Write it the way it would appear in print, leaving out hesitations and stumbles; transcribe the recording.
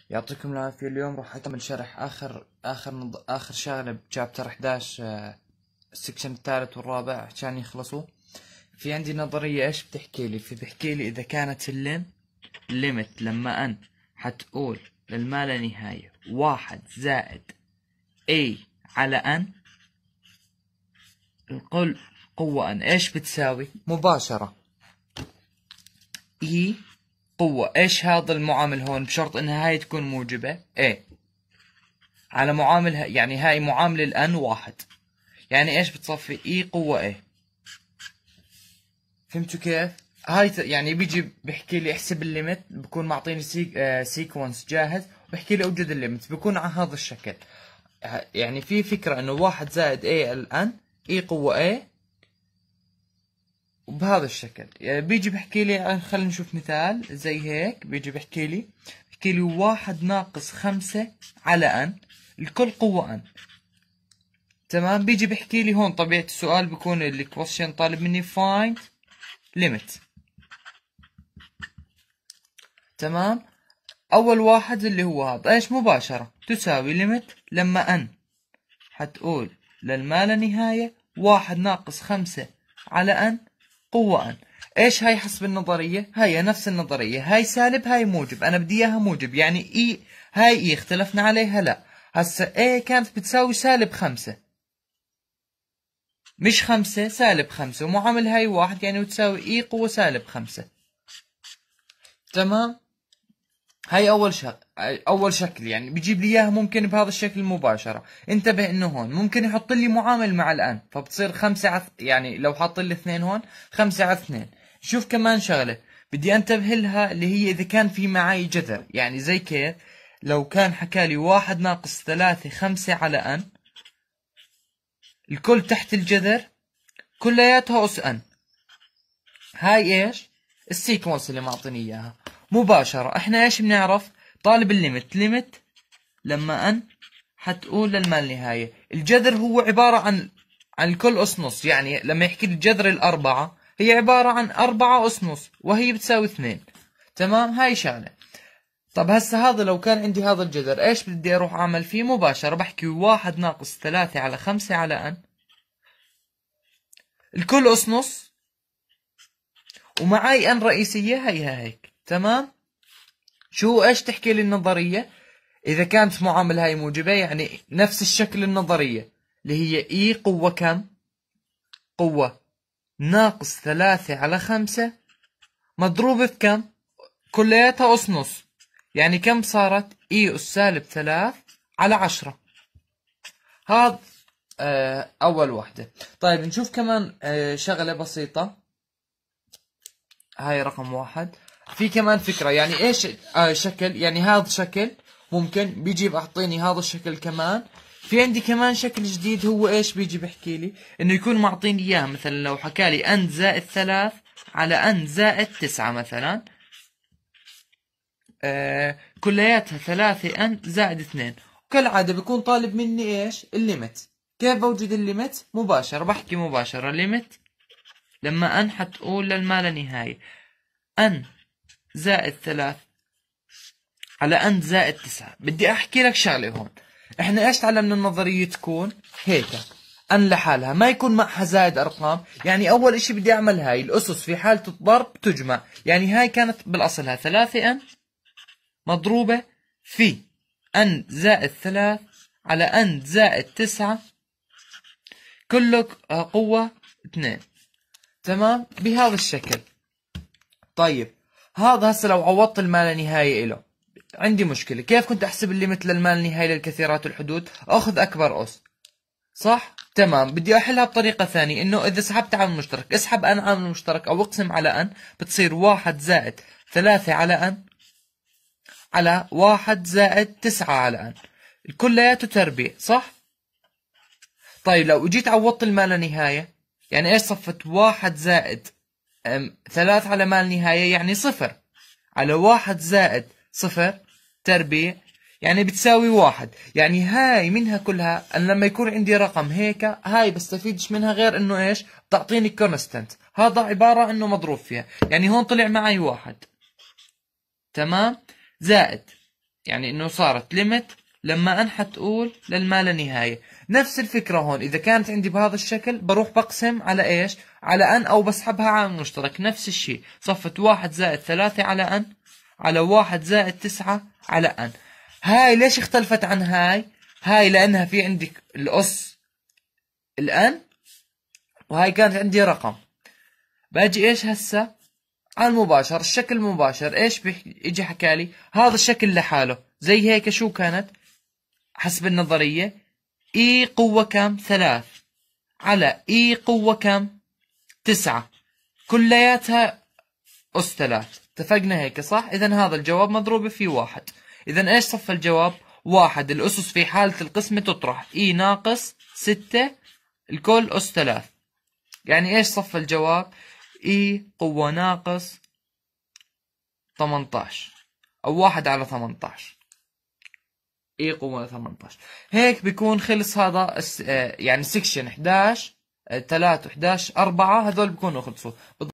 يعطيكم العافية. اليوم راح أكمل شرح آخر شغلة بشابتر 11 السكشن الثالث والرابع عشان يخلصوا. في عندي نظرية إيش بتحكي لي؟ بتحكي لي إذا كانت الليمت لما أن حتقول للما لا نهاية 1 زائد A على أن الكل قوة أن إيش بتساوي؟ مباشرة E قوة إيش هذا المعامل هون بشرط إنها هاي تكون موجبة A على معامل يعني هاي معامل الأن 1، يعني إيش بتصفي E قوة A. فهمتوا كيف؟ هاي يعني بيجي بحكي لي احسب الليمت، بكون معطيني سيكونس جاهز وبحكي لي اوجد الليمت، بكون على هذا الشكل. يعني في فكرة انه 1 زائد A الآن E قوة A وبهذا الشكل. يعني بيجي بحكي لي خلينا نشوف مثال زي هيك. بيجي بحكي لي 1 ناقص 5 على أن الكل قوة أن. تمام. بيجي بحكي لي هون طبيعة السؤال بيكون الكويشن طالب مني find limit. تمام. أول واحد اللي هو هذا إيش مباشرة تساوي ليمت لما أن حتقول للما لا نهاية 1 ناقص 5 على أن قوة أن. إيش هاي حسب النظرية؟ هاي نفس النظرية، هاي سالب هاي موجب، أنا بدي إياها موجب، يعني إي هاي إي اختلفنا عليها لا. هسا إيه كانت بتساوي سالب 5 مش 5 سالب 5 ومعامل هاي 1 يعني بتساوي إي قوة سالب 5. تمام. هاي اول شكل يعني بيجيب لي اياها ممكن بهذا الشكل مباشرة. انتبه انه هون ممكن يحط لي معامل مع الان فبتصير 5 يعني لو حاط لي 2 هون 5 على 2. شوف كمان شغلة بدي انتبه لها اللي هي اذا كان في معي جذر، يعني زي كيف لو كان حكى لي 1 ناقص 3 5 على ان الكل تحت الجذر كلياتها اس ان. هاي ايش السيكونس اللي معطيني اياها مباشرة. احنا ايش بنعرف؟ طالب الليمت لما ان حتقول للما النهاية الجذر هو عبارة عن الكل اس نص، يعني لما يحكي لي الجذر الأربعة هي عبارة عن 4 اس نص وهي بتساوي 2. تمام. هاي شغلة. طب هسه هذا لو كان عندي هذا الجذر ايش بدي اروح اعمل فيه مباشرة؟ بحكي 1 ناقص 3 على 5 على ان الكل اس نص ومعاي ان رئيسية هي هيك. تمام. شو ايش تحكي لي النظرية؟ اذا كانت معامل هاي موجبة يعني نفس الشكل النظرية اللي هي اي قوة كم؟ قوة ناقص 3 على 5 مضروبة في كم؟ كلياتها اس نص، يعني كم صارت؟ اي اس سالب 3 على 10. هذا اول وحدة. طيب نشوف كمان شغلة بسيطة. هاي رقم 1. في كمان فكرة يعني ايش شكل، يعني هذا شكل ممكن بيجي بعطيني هذا الشكل كمان. في عندي كمان شكل جديد هو ايش بيجي بحكي لي انه يكون معطيني اياه مثلا لو حكى لي ان زائد 3 على ان زائد 9 مثلا كلياتها 3 ان زائد 2. وكالعادة بيكون طالب مني ايش الليمت. كيف بوجد الليمت؟ مباشرة بحكي مباشرة ليمت لما ان حتقول للما لا نهاية ان زائد 3 على ان زائد 9. بدي احكي لك شغله هون. احنا ايش تعلمنا النظريه تكون هيك ان لحالها ما يكون معها زائد ارقام. يعني اول اشي بدي اعمل هاي الاسس في حاله الضرب تجمع، يعني هاي كانت بالاصلها 3 ان مضروبه في ان زائد 3 على ان زائد 9 كله قوه 2. تمام بهذا الشكل. طيب هذا هسه لو عوضت الما لا نهايه له عندي مشكلة. كيف كنت أحسب الليمت للما لا نهاية للكثيرات الحدود؟ أخذ أكبر أس، صح؟ تمام. بدي أحلها بطريقة ثانية إنه إذا سحبت عامل مشترك اسحب أن عامل مشترك أو اقسم على أن بتصير 1 زائد 3 على أن على 1 زائد 9 على أن كلياته تربيع، صح؟ طيب لو جيت عوضت الما لا نهاية يعني إيش صفت 1 زائد 3 على ما لا نهاية يعني 0 على 1 زائد 0 تربيع يعني بتساوي 1. يعني هاي منها كلها أنا لما يكون عندي رقم هيك هاي بستفيدش منها غير إنه إيش بتعطيني كونستنت. هذا عبارة إنه مضروب فيها، يعني هون طلع معي 1. تمام. زائد يعني انه صارت ليمت لما ان حتقول للما لا نهاية. نفس الفكرة هون، اذا كانت عندي بهذا الشكل بروح بقسم على ايش؟ على ان، او بسحبها عامل مشترك. نفس الشيء صفت 1 زائد 3 على ان، على 1 زائد 9 على ان. هاي ليش اختلفت عن هاي؟ هاي لانها في عندك الاس الان، وهاي كانت عندي رقم. باجي ايش هسه على المباشر، الشكل المباشر ايش يجي حكالي؟ هذا الشكل لحاله زي هيك. شو كانت حسب النظرية؟ اي قوة كم؟ 3 على اي قوة كم؟ 9، كلياتها أس 3. اتفقنا هيك صح؟ إذا هذا الجواب مضروبة في 1. إذا إيش صف الجواب؟ 1. الأسس في حالة القسمة تطرح إي ناقص 6 الكل أس 3. يعني إيش صف الجواب؟ إي قوة ناقص 18، أو 1 على 18. إي قوة 18. هيك بيكون خلص هذا يعني سكشن 11 3 11 4 هذول بيكونوا خلصوا.